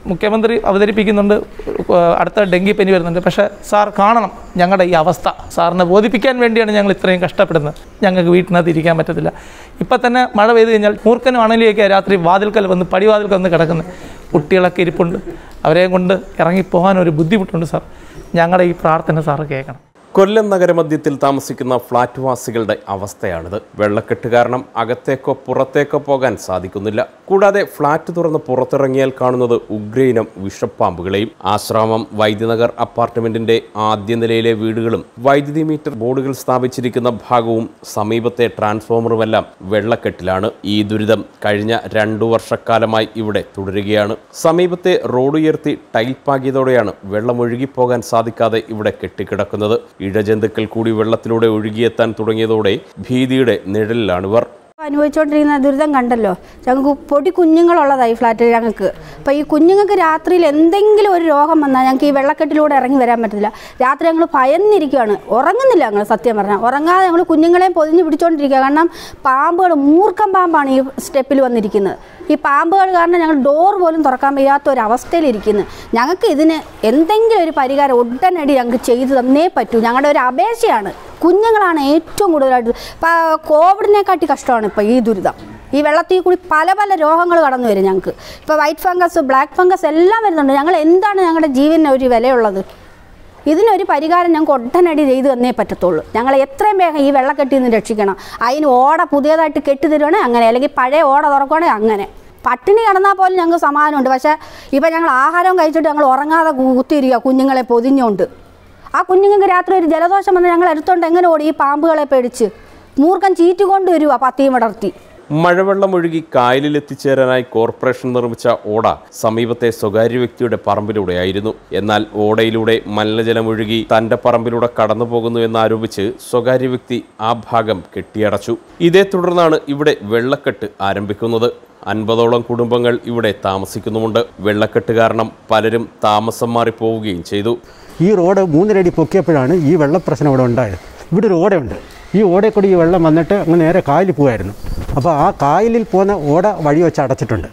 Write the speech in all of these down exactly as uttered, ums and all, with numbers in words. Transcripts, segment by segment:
മുഖ്യമന്ത്രി അവതരിപ്പിക്കുന്നുണ്ട്, അടുത്ത ഡെങ്കിപ്പനി വരുന്നുണ്ട്. പക്ഷേ സാർ കാണണം ഞങ്ങളുടെ ഈ അവസ്ഥ. സാറിനെ ബോധിപ്പിക്കാൻ വേണ്ടിയാണ് ഞങ്ങൾ ഇത്രയും കഷ്ടപ്പെടുന്നത്. ഞങ്ങൾക്ക് വീട്ടിനകത്ത് ഇരിക്കാൻ പറ്റത്തില്ല. ഇപ്പം തന്നെ മഴ പെയ്ത് കഴിഞ്ഞാൽ മൂർഖനും അണലിയൊക്കെ രാത്രി വാതിൽക്കൽ വന്ന് പടിവാതിൽക്കൽ വന്ന് കിടക്കുന്നത്. കുട്ടികളൊക്കെ ഇരിപ്പുണ്ട്, അവരെയും കൊണ്ട് ഇറങ്ങിപ്പോകാൻ ഒരു ബുദ്ധിമുട്ടുണ്ട് സാർ. ഞങ്ങളുടെ ഈ പ്രാർത്ഥന സാറ് കേൾക്കണം. കൊല്ലം നഗരമധ്യത്തിൽ താമസിക്കുന്ന ഫ്ളാറ്റ് വാസികളുടെ അവസ്ഥയാണിത്. വെള്ളക്കെട്ട് കാരണം അകത്തേക്കോ പുറത്തേക്കോ പോകാൻ സാധിക്കുന്നില്ല. കൂടാതെ ഫ്ളാറ്റ് തുറന്ന് പുറത്തിറങ്ങിയാൽ കാണുന്നത് ഉഗ്രയിനം വിഷപ്പാമ്പുകളെയും. ആശ്രാമം വൈദ്യനഗർ അപ്പാർട്ട്മെന്റിന്റെ ആദ്യ നിലയിലെ വീടുകളും വൈദ്യുതി മീറ്റർ ബോർഡുകൾ സ്ഥാപിച്ചിരിക്കുന്ന ഭാഗവും സമീപത്തെ ട്രാൻസ്ഫോമറുമെല്ലാം വെള്ളക്കെട്ടിലാണ്. ഈ ദുരിതം കഴിഞ്ഞ രണ്ടു വർഷക്കാലമായി ഇവിടെ തുടരുകയാണ്. സമീപത്തെ റോഡ് ഉയർത്തി ടൈൽ പാകിയതോടെയാണ് വെള്ളം ഒഴുകിപ്പോകാൻ സാധിക്കാതെ ഇവിടെ കെട്ടിക്കിടക്കുന്നത്. ഇഴജന്തുക്കൾ കൂടി വെള്ളത്തിലൂടെ ഒഴുകിയെത്താൻ തുടങ്ങിയതോടെ ഭീതിയുടെ നിഴലിലാണിവർ. അനുഭവിച്ചുകൊണ്ടിരിക്കുന്ന ദുരിതം കണ്ടല്ലോ. ഞങ്ങൾക്ക് പൊടി കുഞ്ഞുങ്ങളുള്ളതായി ഫ്ലാറ്റിൽ ഞങ്ങൾക്ക്. അപ്പോൾ ഈ കുഞ്ഞുങ്ങൾക്ക് രാത്രിയിൽ എന്തെങ്കിലും ഒരു രോഗം വന്നാൽ ഞങ്ങൾക്ക് ഈ വെള്ളക്കെട്ടിലൂടെ ഇറങ്ങി വരാൻ പറ്റില്ല. രാത്രി ഞങ്ങൾ ഭയന്നിരിക്കുകയാണ്, ഉറങ്ങുന്നില്ല ഞങ്ങൾ. സത്യം പറഞ്ഞാൽ ഉറങ്ങാതെ ഞങ്ങൾ കുഞ്ഞുങ്ങളെയും പൊതിഞ്ഞ് പിടിച്ചുകൊണ്ടിരിക്കുക. കാരണം പാമ്പുകൾ, മൂർഖം പാമ്പാണ് ഈ സ്റ്റെപ്പിൽ വന്നിരിക്കുന്നത്. ഈ പാമ്പുകൾ കാരണം ഞങ്ങൾ ഡോർ പോലും തുറക്കാൻ വയ്യാത്ത ഒരവസ്ഥയിലിരിക്കുന്നു. ഞങ്ങൾക്ക് ഇതിന് എന്തെങ്കിലും ഒരു പരിഹാരം ഉടനടി ഞങ്ങൾക്ക് ചെയ്തു തന്നേ പറ്റൂ. ഞങ്ങളുടെ ഒരു അപേക്ഷയാണ്. കുഞ്ഞുങ്ങളാണ് ഏറ്റവും കൂടുതലായിട്ട്. ഇപ്പോൾ കോവിഡിനെക്കാട്ടി കഷ്ടമാണ് ഇപ്പോൾ ഈ ദുരിതം. ഈ വെള്ളത്തിൽ കൂടി പല പല രോഗങ്ങൾ കടന്നു വരും ഞങ്ങൾക്ക്. ഇപ്പോൾ വൈറ്റ് ഫംഗസ്, ബ്ലാക്ക് ഫംഗസ് എല്ലാം വരുന്നുണ്ട്. ഞങ്ങൾ എന്താണ് ഞങ്ങളുടെ ജീവന് ഒരു വിലയുള്ളത്? ഇതിനൊരു പരിഹാരം ഞങ്ങൾക്ക് ഉടനടി ചെയ്തു തന്നേ പറ്റത്തുള്ളൂ. ഞങ്ങൾ എത്രയും വേഗം ഈ വെള്ളക്കെട്ടിൽ നിന്ന് രക്ഷിക്കണം. അതിന് ഓട പുതിയതായിട്ട് കെട്ടി തരുവാണെങ്കിൽ അങ്ങനെ, അല്ലെങ്കിൽ പഴയ ഓട തുറക്കുകയാണെങ്കിൽ അങ്ങനെ. പട്ടിണി കിടന്നാൽ പോലും ഞങ്ങൾക്ക് സമാധാനമുണ്ട്. പക്ഷേ ഇപ്പം ഞങ്ങൾ ആഹാരം കഴിച്ചിട്ട് ഞങ്ങൾ ഉറങ്ങാതെ കുത്തിയിരിക്കുക കുഞ്ഞുങ്ങളെ പൊതിഞ്ഞുകൊണ്ട്. ആ കുഞ്ഞുങ്ങൾക്ക് രാത്രി ഒരു ജലദോഷം വന്ന് ഞങ്ങൾ എടുത്തുകൊണ്ട് എങ്ങനെ ഓടി? ഈ പാമ്പുകളെ പേടിച്ച് മൂർഖൻ ചീറ്റ് കൊണ്ടുവരുക പത്തിയും വിടർത്തി. മഴവെള്ളം ഒഴുകി കായലിൽ എത്തിച്ചേരാനായി കോർപ്പറേഷൻ നിർമ്മിച്ച ഓട സമീപത്തെ സ്വകാര്യ വ്യക്തിയുടെ പറമ്പിലൂടെയായിരുന്നു. എന്നാൽ ഓടയിലൂടെ മലിനജലം ഒഴുകി തന്റെ പറമ്പിലൂടെ കടന്നു പോകുന്നു എന്നാരോപിച്ച് സ്വകാര്യ വ്യക്തി ആ ഭാഗം കെട്ടിയടച്ചു. ഇതേ തുടർന്നാണ് ഇവിടെ വെള്ളക്കെട്ട് ആരംഭിക്കുന്നത്. അൻപതോളം കുടുംബങ്ങൾ ഇവിടെ താമസിക്കുന്നുമുണ്ട്. വെള്ളക്കെട്ട് കാരണം പലരും താമസം മാറിപ്പോവുകയും ചെയ്തു. ഈ റോഡ് മൂന്നരടി പൊക്കിയപ്പോഴാണ് ഈ വെള്ളപ്രശ്നം ഇവിടെ ഉണ്ടായത്. ഇവിടെ ഒരു ഓടയുണ്ട്. ഈ ഓടയിൽ കൂടി ഈ വെള്ളം വന്നിട്ട് അങ്ങ് നേരെ കായലിൽ പോകുമായിരുന്നു. അപ്പോൾ ആ കായലിൽ പോകുന്ന ഓട വഴി വെച്ച് അടച്ചിട്ടുണ്ട്.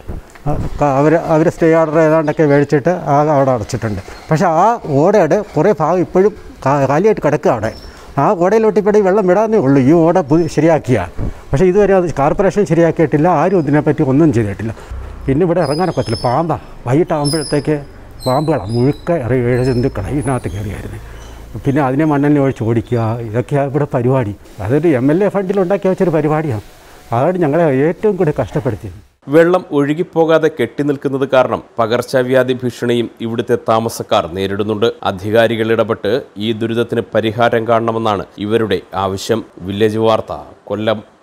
അവർ അവർ സ്റ്റേ ഓർഡർ ഏതാണ്ടൊക്കെ മേടിച്ചിട്ട് ആ അവിടെ അടച്ചിട്ടുണ്ട്. പക്ഷേ ആ ഓടയുടെ കുറേ ഭാഗം ഇപ്പോഴും കാലിയായിട്ട് കിടക്കുക അവിടെ. ആ ഓടയിലോട്ട് ഇപ്പോൾ ഈ വെള്ളം വിടാന്നേ ഉള്ളൂ. ഈ ഓട പുതിയ ശരിയാക്കിയാൽ. പക്ഷേ ഇതുവരെ അത് കോർപ്പറേഷൻ ശരിയാക്കിയിട്ടില്ല. ആരും ഇതിനെപ്പറ്റി ഒന്നും ചെയ്തിട്ടില്ല. പിന്നെ ഇവിടെ ഇറങ്ങാനൊക്കത്തില്ല. പാമ്പാണ്. വൈകിട്ടാകുമ്പോഴത്തേക്ക് പാമ്പുകളാണ് മുഴുക്ക ഇറങ്ങി ഏഴ് ജന്തുക്കളാണ് ഇതിനകത്ത് കയറിയായിരുന്നു. പിന്നെ അതിനെ മണ്ണെണ്ണ ഒഴിച്ച് ഓടിക്കുക, ഇതൊക്കെയാണ് ഇവിടെ പരിപാടി. അതൊരു എം എൽ എ ഫണ്ടിൽ ഉണ്ടാക്കി വെച്ചൊരു പരിപാടിയാണ്. അതാണ് ഞങ്ങളെ ഏറ്റവും കൂടുതൽ കഷ്ടപ്പെടുത്തിയത്. വെള്ളം ഒഴുകിപ്പോകാതെ കെട്ടിനിൽക്കുന്നത് കാരണം പകർച്ചവ്യാധി ഭീഷണിയും ഇവിടുത്തെ താമസക്കാർ നേരിടുന്നുണ്ട്. അധികാരികൾ ഇടപെട്ട് ഈ ദുരിതത്തിന് പരിഹാരം കാണണമെന്നാണ് ഇവരുടെ ആവശ്യം. വില്ലേജ് വാർത്ത, കൊല്ലം.